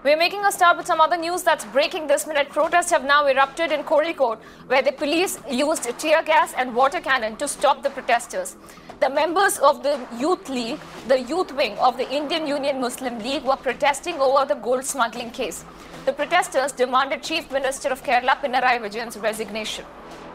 We're making a start with some other news that's breaking this minute. Protests have now erupted in Kozhikode, where the police used tear gas and water cannon to stop the protesters. The members of the Youth League, the youth wing of the Indian Union Muslim League, were protesting over the gold smuggling case. The protesters demanded Chief Minister of Kerala Pinarayi Vijayan's resignation.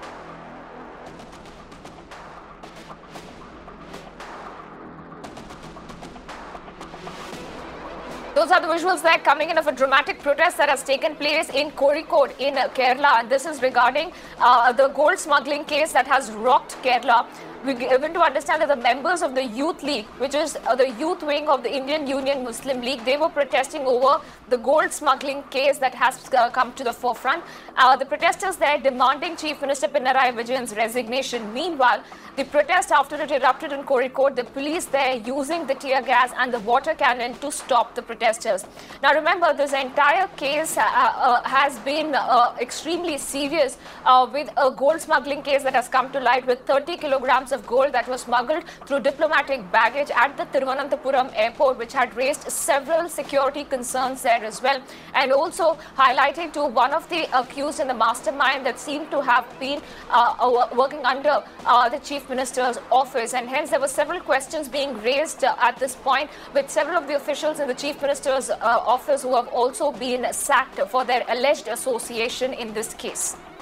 Those are the visuals there coming in of a dramatic protest that has taken place in Kozhikode in Kerala. And this is regarding the gold smuggling case that has rocked Kerala. We given to understand that the members of the Youth League, which is the youth wing of the Indian Union Muslim League, they were protesting over the gold smuggling case that has come to the forefront. The protesters there demanding Chief Minister Pinarayi Vijayan's resignation. Meanwhile, the protest after it erupted in Kozhikode, the police there using the tear gas and the water cannon to stop the protesters. Now remember, this entire case has been extremely serious with a gold smuggling case that has come to light with 30 kilograms of gold that was smuggled through diplomatic baggage at the Thiruvananthapuram airport, which had raised several security concerns there as well, and also highlighting to one of the accused in the mastermind that seemed to have been working under the Chief Minister's office, and hence there were several questions being raised at this point with several of the officials in the Chief Minister's office who have also been sacked for their alleged association in this case.